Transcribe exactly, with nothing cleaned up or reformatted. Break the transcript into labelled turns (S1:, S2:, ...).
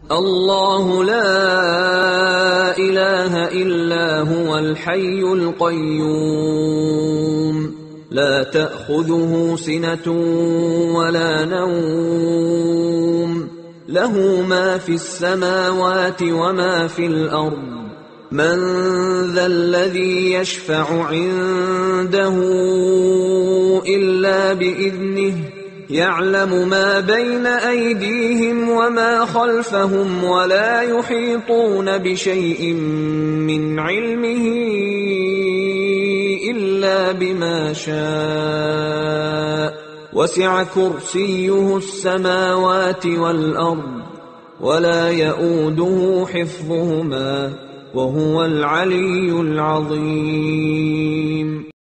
S1: الله لا إله إلا هو الحي القيوم لا تأخذه سنة ولا نوم له ما في السماوات وما في الأرض من ذا الذي يشفع عنده إلا بإذنه يعلم ما بين أيديهم وما خلفهم ولا يحيطون بشيء من علمه إلا بما شاء وسع كرسيه السماوات والأرض ولا يؤوده حفظهما وهو العلي العظيم.